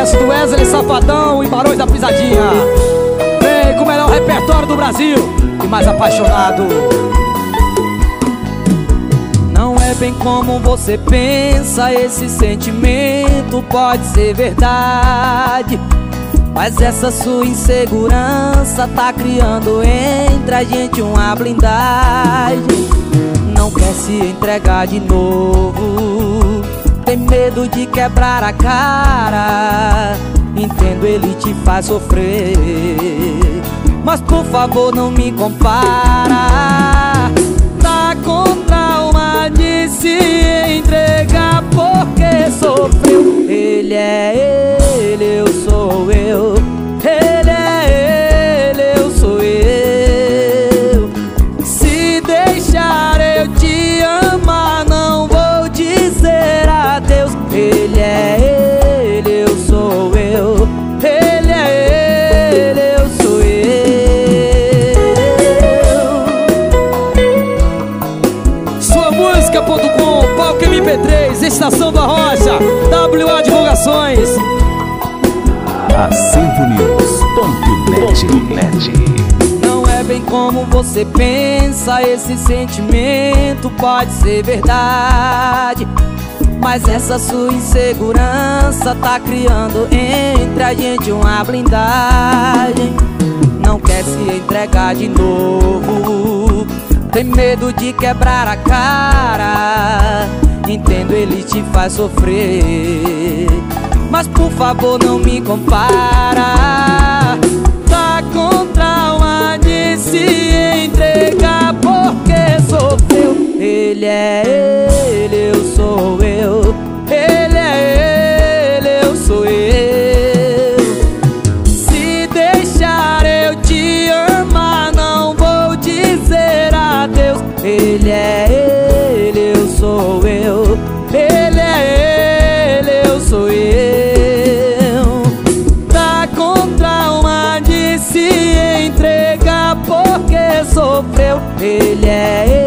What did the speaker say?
sucesso do Wesley Safadão e Barões da Pisadinha. Vem com o melhor repertório do Brasil e mais apaixonado. Não é bem como você pensa, esse sentimento pode ser verdade, mas essa sua insegurança tá criando entre a gente uma blindagem. Não quer se entregar de novo, tem medo de quebrar a cara. Entendo, ele te faz sofrer, mas por favor não me compara. Tá com trauma de se entregar porque sofreu. Ele é ele, eu sou eu. Ele é ele, eu sou eu. Se deixar eu te amar, não vou dizer adeus. Ele é ele, eu sou eu. Ele é ele, eu sou eu. Suamusica.com, Palco MP3, Estação da Rocha, WA Divulgações. AcervoNews.net. Não é bem como você pensa, esse sentimento pode ser verdade, mas essa sua insegurança tá criando entre a gente uma blindagem. Não quer se entregar de novo, tem medo de quebrar a cara. Entendo, ele te faz sofrer, mas por favor não me compara. Tá com trauma de se entregar porque sofreu. Ele é ele, eu sou eu. Ele é ele, eu sou eu. Se deixar eu te amar, não vou dizer adeus. Ele é ele, eu sou eu. Ele é ele, eu sou eu. Tá com trauma de se entregar porque sofreu. Ele é ele.